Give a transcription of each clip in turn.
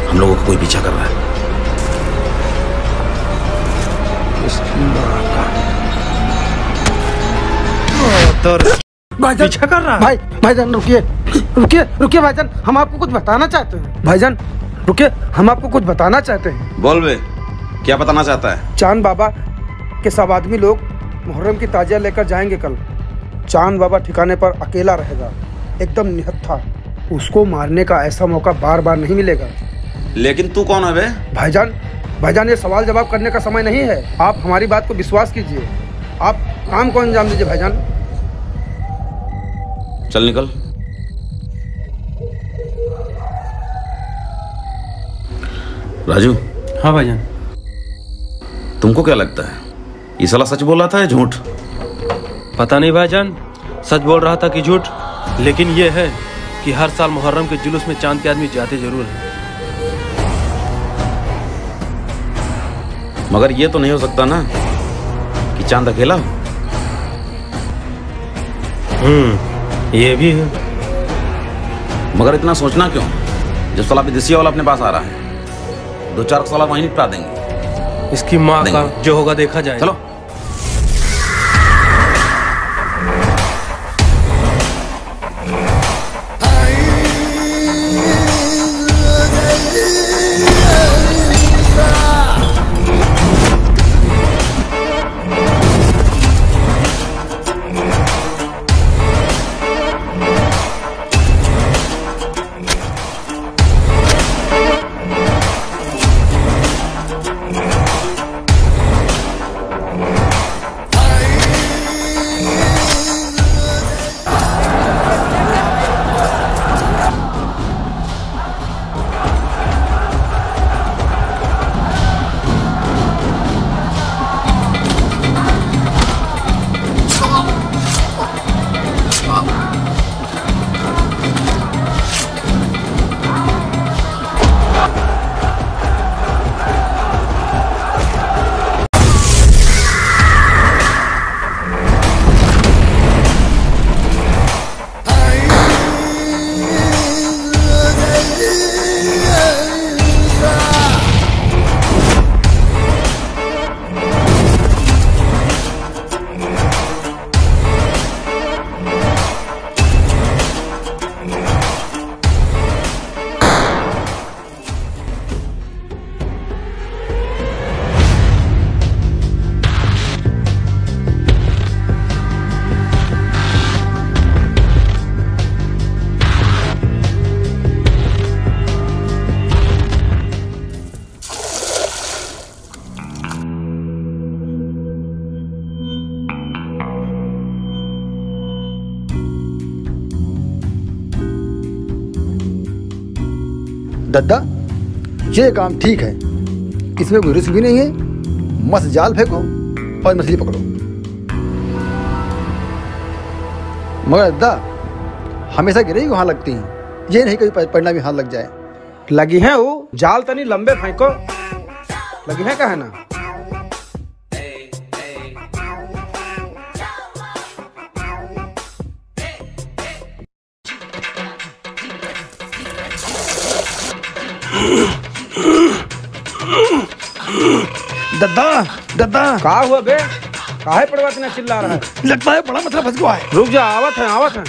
हम लोगों को कोई पीछा कर रहा है। भाईजान पीछा कर रहा है। भाईजान रुकिए रुकिए रुकिए भाईजान, हम आपको कुछ बताना चाहते हैं। भाईजान रुकिए, हम आपको कुछ बताना चाहते हैं। बोल बे, क्या बताना चाहता है? चांद बाबा के सब आदमी लोग मुहर्रम की ताजिया लेकर जाएंगे कल। चांद बाबा ठिकाने पर अकेला रहेगा, एकदम निहत्था। उसको मारने का ऐसा मौका बार बार नहीं मिलेगा। लेकिन तू कौन है बे? भाईजान ये सवाल जवाब करने का समय नहीं है। आप हमारी बात को विश्वास कीजिए, आप काम को अंजाम दीजिए। भाईजान चल निकल। राजू। हाँ भाईजान। तुमको क्या लगता है, ये साला सच बोल रहा था या झूठ? पता नहीं भाईजान, सच बोल रहा था कि झूठ। लेकिन ये है कि हर साल मुहर्रम के जुलूस में चांद के आदमी जाते जरूर हैं। मगर ये तो नहीं हो सकता ना कि चांद अकेला हो। ये भी है। मगर इतना सोचना क्यों, जब साला विदेशिया वाला अपने पास आ रहा है, 2-4 साल वहीं निपटा देंगे। इसकी माँ का जो होगा देखा जाए। चलो। दद्दा, ये काम ठीक है, इसमें कोई रिस्क भी नहीं है। मस्त जाल फेंको और मछली पकड़ो। मगर दद्दा, हमेशा गिरे ही वहाँ लगती हैं, ये नहीं कभी पड़ना भी हाथ लग जाए। लगी है वो जाल तनी लंबे फेंको, लगी है का है ना। दद्दा का हुआ बे, काहे पड़वा इतना चिल्ला रहा है? लगता है बड़ा मतलब फंस गया है। रुक जा, आवत है।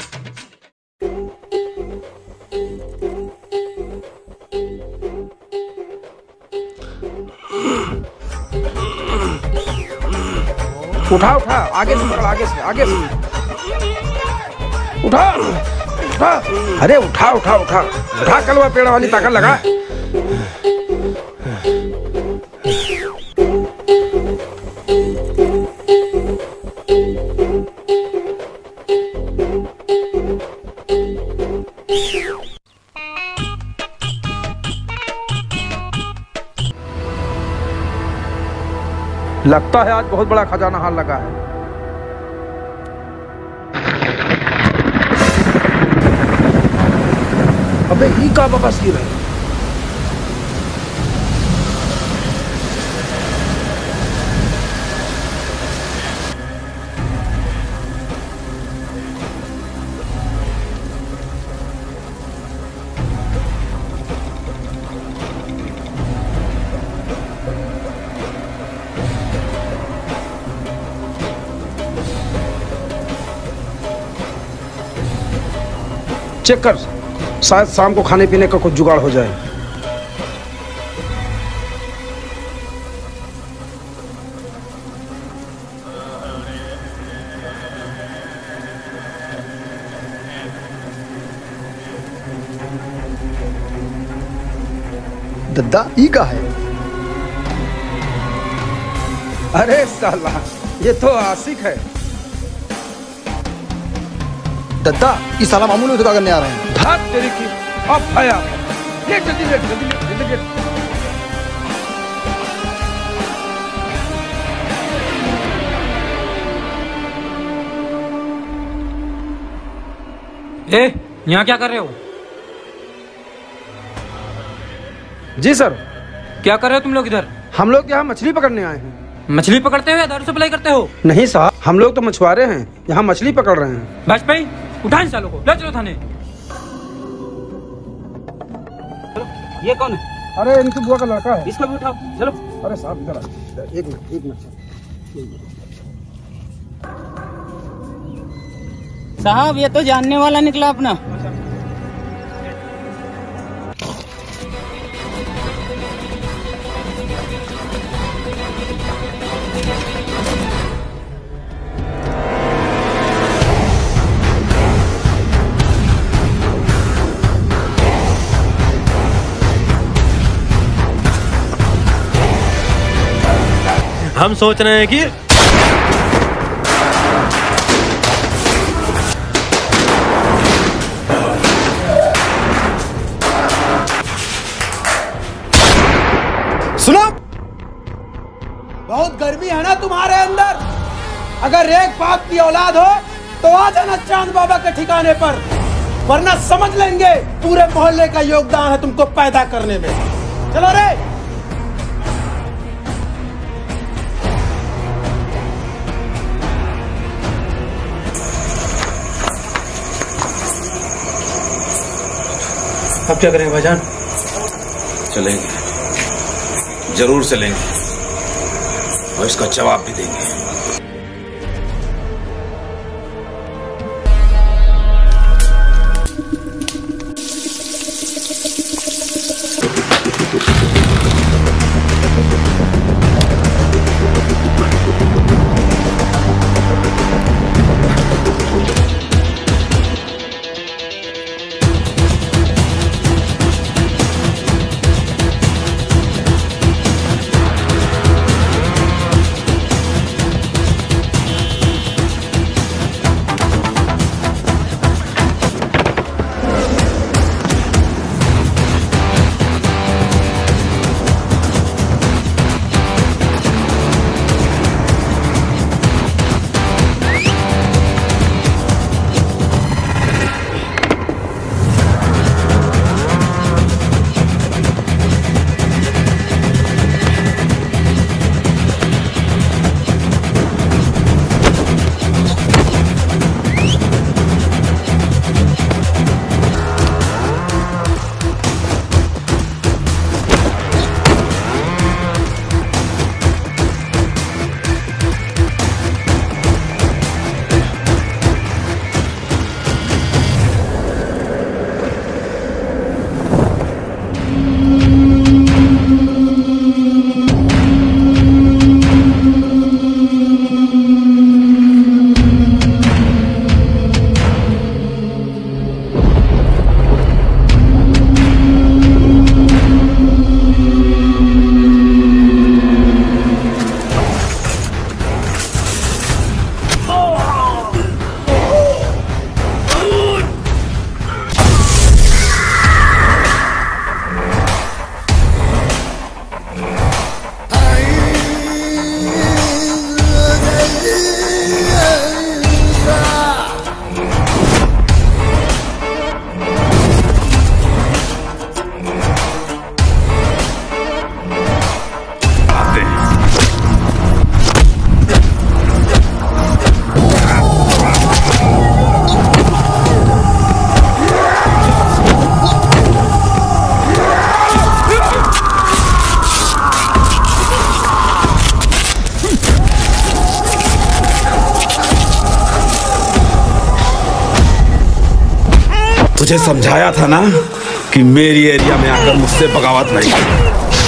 उठा आगे से पकड़, आगे से उठा। अरे उठा कलवा पेड़ वाली ताकत लगा। लगता है आज बहुत बड़ा खजाना हाल लगा है। अबे ही का बकसीर है। चेक कर, शायद शाम को खाने पीने का कुछ जुगाड़ हो जाए। दद्दा ई का है? अरे साला, ये तो आशिक है। दद्दा ई साला मामूली में तो क्या करने आ रहे हैं? भाग तेरी की, अब आया। लेट जल्दी, लेट जल्दी, लेट जल्दी, लेट। ए, यहाँ क्या कर रहे हो? जी सर। क्या कर रहे हो तुम लोग इधर? हम लोग यहाँ मछली पकड़ने आए हैं। मछली पकड़ते हो या दारू सप्लाई करते हो? नहीं साहब, हम लोग तो मछुआरे हैं, यहाँ मछली पकड़ रहे हैं। वाजपेयी, उठा इन सालों को, ले चलो थाने। ये कौन है? अरे इनकी बुआ का लड़का है। इसको भी उठाओ, चलो। अरे साहब इधर आ, एक मिनट, एक मिनट साहब, ये तो जानने वाला निकला अपना। हम सोच रहे हैं कि सुनो, बहुत गर्मी है ना तुम्हारे अंदर। अगर एक बाप की औलाद हो तो आ जाना चांद बाबा के ठिकाने पर, वरना समझ लेंगे पूरे मोहल्ले का योगदान है तुमको पैदा करने में। चलो रे। अब क्या करें भाईजान? चलेंगे, जरूर चलेंगे और इसका जवाब भी देंगे। तुझे समझाया था ना कि मेरी एरिया में आकर मुझसे बगावत नहीं।